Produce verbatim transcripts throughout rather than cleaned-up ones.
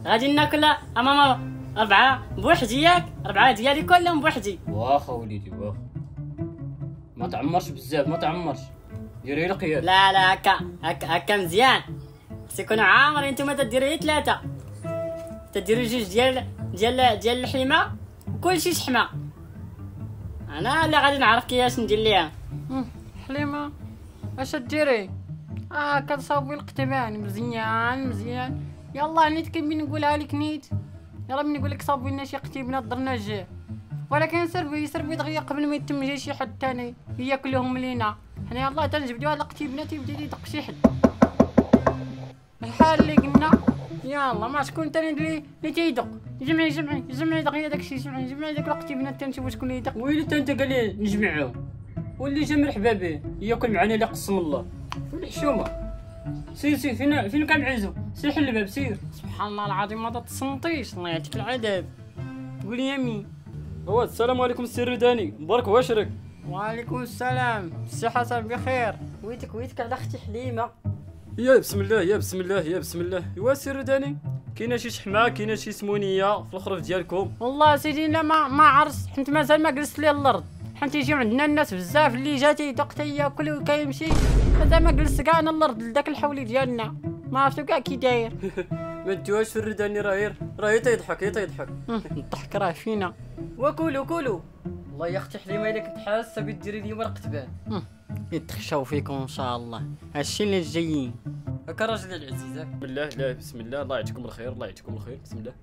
غادي ناكل ماما أربعة بوحدي ياك، أربعة ديالي كلهم بوحدي. واخا وليدي واخا، ما تعمرش بزاف ما تعمرش، ديري القياس. لا لا هكا هكا هكا مزيان، خص يكونوا عامرين. نتوما تديروا غير ثلاثة، تديروا جوج ديال ديال ديال اللحمة وكلشي شحمة. أنا اللي غادي نعرف كيفاش ندير ليها. حليمة اش ديري؟ اه كتصاوبي القتبان مزيان مزيان. يلا نيت كنبي نقولها لك نيت، يلا من نقول لك صاوبي لنا شي قتيبنا درنا الجاه، ولكن سربي سربي دغيا قبل ما يتم جا شي حد تاني ياكلهم لينا حنا. يلا تنجبدو هاد القتيبنا تيبدا يدق شي حد الحال اللي قلنا. يلا ما شكون تاني اللي اللي تيدق؟ جمعي جمعي جمعي دغيا داكشي، جمعي جمعي داك القتيبنا تنشوفو شكون اللي يدق. ويلي تا انت قال لي نجمعهم، واللي جا مرحبا به ياكل معنا اللي قسم الله في الحشومه. سير سير فين فين كان عزو، سير حل الباب سير. سبحان الله العظيم ما تصنطيش، الله يعطيك العذاب. قول يمين. هو السلام عليكم السي الرداني، مبارك واشرك. وعليكم السلام، السي حسن بخير. ويتك ويتك على اختي حليمه. يا بسم الله يا بسم الله يا بسم الله. ايوا السي الرداني، كاينه شي شحمه كاينه شي سمونيه في الخروف ديالكم؟ والله سيدي لا ما ما عرس، حنت مازال ما جلست لي الارض، حنت يجيو عندنا الناس بزاف اللي جات يدق تياكل وكيمشي، مازال ما جلست كاع انا الارض لذاك الحولي ديالنا، ما عرفتو كاع كي داير. ما ديوهاش في الرداني، راه راه تيضحك تيضحك. الضحك راه فينا. وكلوا كلوا. والله يا اختي حليمه الا كنت حاسه بديري اليوم القتبان. يتخشاو فيكم ان شاء الله، هادشي اللي جايين. هكا راجل العزيز. بسم الله لا بسم الله، الله يعطيكم الخير الله يعطيكم الخير. بسم الله.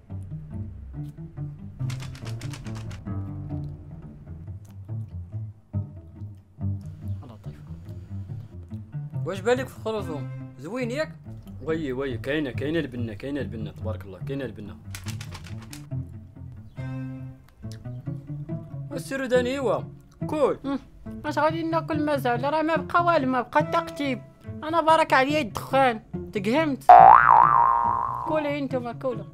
واش بالك في خروفهم زوين ياك؟ وي وي كاينه كاينه البنه كاينه البنه تبارك الله كاينه البنه. السير داني ايوا كول. اش غادي ناكل مازال؟ راه ما بقى والو، ما بقى حتى قتيب. انا بارك عليا الدخان تقهمت. كولي انتما كولوا.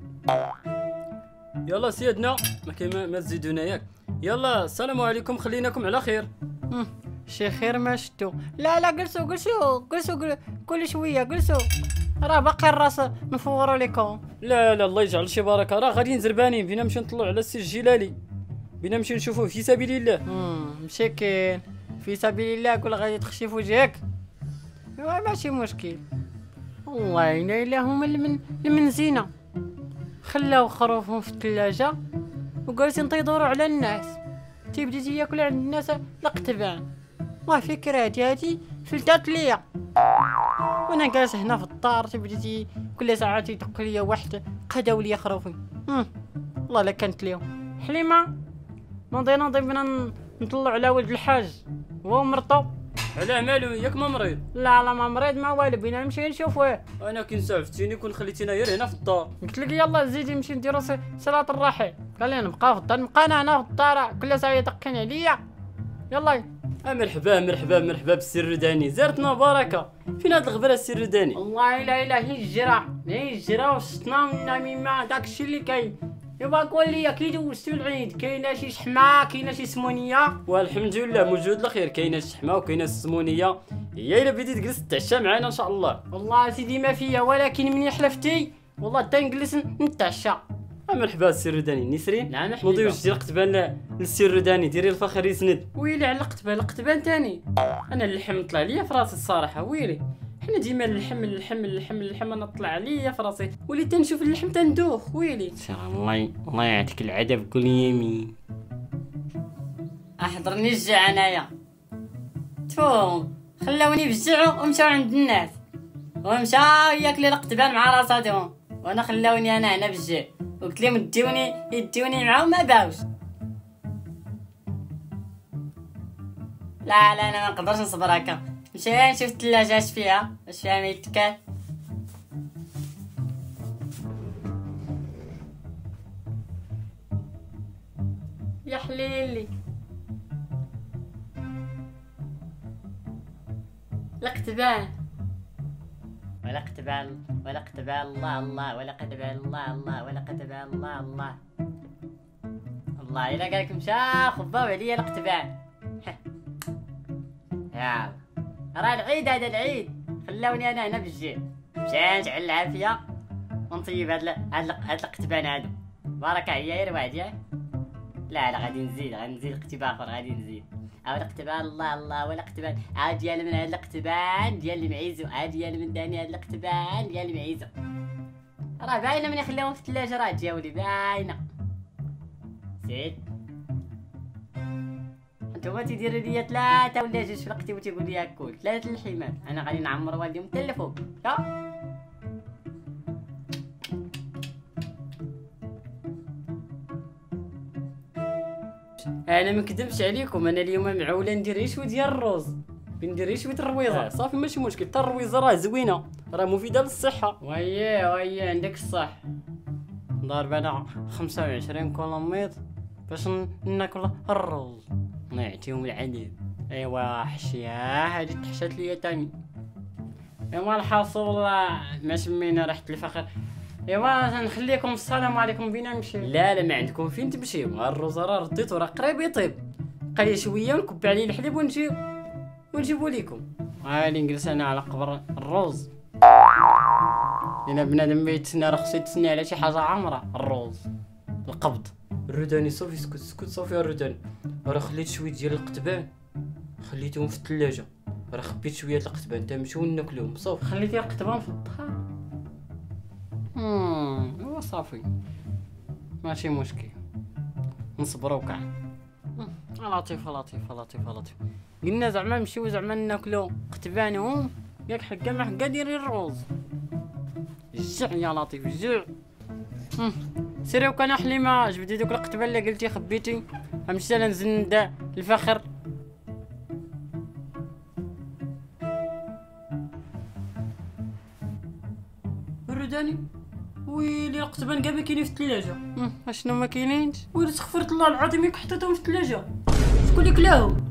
يلا سيدنا ما كاين ما تزيدونا ياك. يلا السلام عليكم، خليناكم على خير. شي خير ما شتو. لا لا جلسوا جلسوا جلسوا كل شويه جلسوا، راه باقي الراس مفورو لكم. لا لا الله يجعل شي بركه، راه غادي زربانين بينا نمشيو نطلعوا على السي الجلالي، بينا نمشيو نشوفوه في سبيل الله. امم مسكين في سبيل الله، كل غادي تخشي في وجهك. ايوا ماشي مشكل. والله الا الا هما من المنزينه خلاو خروفهم في الثلاجه وجالسين تيدوروا على الناس، تيبدا تياكل عند الناس القتبان. واه فكراتي هادي فلتات ليا وانا جالس هنا في الدار، تيبدا تي كل ساعه تيدق ليا واحد قداو ليا خروفي. والله لا كانت اليوم حليمه نوضي نوضي بنا نطلعوا على ولد الحاج هو مرتو. علاه مالو ياك ما مريض؟ لا لا ما مريض ما والو، بينا نمشي نشوفوه. انا كي نسعفتيني كون خليتينا غير هنا في الدار. قلت لك يلا زيدي نمشي نديرو صلاة الرحيل، قال لي نبقى في الدار، نبقى انا هنا في الدار كل ساعه يدقين عليا. يلا مرحبا مرحبا مرحبا بالسي الرداني، زارتنا بركه. فين هاد الغبره السي الرداني؟ والله الا الا هي الجرا هي الجرا وشطنا منا مما داكشي اللي كاين. ايوا قول لي كي دوزتو العيد كاينه شي شحمه كاينه شي سمونيه؟ والحمد لله موجود الخير، كاينه الشحمه وكاينه السمونيه. هي الا بديتي تجلس تعشى معنا ان شاء الله. والله سيدي ما فيا، ولكن مني حلفتي والله تنجلس نتعشى. مرحبا السي الرداني. نسرين نعم نوضي واش ديال القتبان للسي الرداني، ديري الفخر يسند. ويلي على القتبان القتبان تاني، انا اللحم طلع ليا في راسي الصراحه. ويلي حنا ديما اللحم اللحم اللحم اللحم انا طلع ليا في راسي، وليت تنشوف اللحم تندوخ. ويلي الله الله يعطيك العذاب. قول يمين. احضرني الجوع انايا، تو خلاوني بالجوع ومشاو عند الناس ومشاو ياكلوا القتبان مع راساتهم، وانا خلاوني انا هنا بالجوع وقلت لهم يديوني يديوني معاهم ما باوش. لا لا انا ما نقدرش نصبر هكا. مشي نشوف الثلاجه اش فيها اش فيها ما يتكال. يا حليلي القتبان ولا قتبان ولا قتبان الله الله ولا قتبان الله الله ولا قتبان الله الله الله. الا قالك مشى خباو عليا القتبان. يا راه العيد هذا العيد، خلاوني انا هنا بالجيل. مشى نشعل العافيه ونطيب هاد ال- هاد ال- هاد القتبان هادو. بارك عياير واحد ياك. لا لا غادي نزيد، غادي نزيد قتيب اخر، غادي نزيد. او القتبان الله الله ولا قتبان عاد ديال من هاد القتبان ديال المعيزو، عاد ديال من داني هاد القتبان ديال المعيزو. راه باينه من يخليهم في الثلاجه، راه تجاولي باينه. زيد انتوما تيديروا ليا ثلاثه ولا جوج في القتيب وتيقول لي كول ثلاثه الحمام، انا غادي نعمر والديهم حتى لفوق. ها انا ما نكذبش عليكم، انا اليوم معوله ندير غير شويه ديال الروز، ندير غير شويه الرويزه صافي ماشي مشكل. حتى الرويزه راه زوينه، راه مفيده للصحه. وياه وياه عندك الصح. ضارب انا خمسة وعشرين كيلومتر باش ناكل الروز نعطيهم العنب. ايوا حشيه هادي تحشات ليا تاني. ايوا الحاصل ما سمينا ريحه الفخر. ايوا نخليكم، السلام عليكم. بينا نمشي؟ لا لا ما عندكم فين تمشيو، الروز راه رديتو راه قريب يطيب. قلي شويه ونكب عليه الحليب ونجيو ونجيبو ليكم. غادي نجلس انا على قبر الروز. انا بنادم ما يتسنى راه خصو يتسنى على شي حاجه عامره. الروز القبض الروداني صافي سكت سكت صافي. الروداني راه خليت شويه ديال القتبان خليتهم في الثلاجه، راه خبيت شويه د القتبان تنمشيو ناكلوهم صافي. خليتي القتبان في الدار. امم ايوا صافي ماشي مشكل، نصبرو كاع. لطيفه لطيفه لطيفه لطيفه. قلنا زعما نمشيو زعما ناكلو قتبانهم ياك حكا ما حكا ديري الروز. الجوع يا لطيف الجوع. سيري وكان حليمه جبدي دوك القتبان اللي قلتي خبيتي، غنمشي انا نزل ندا الفخر. الرداني ويلي القتبان كاع ما كاينين في الثلاجه. اشنو ما كاينينش؟ ويلي تخفرت الله العظيم ياك حطيتهم في الثلاجه، شكون اللي كلاهم؟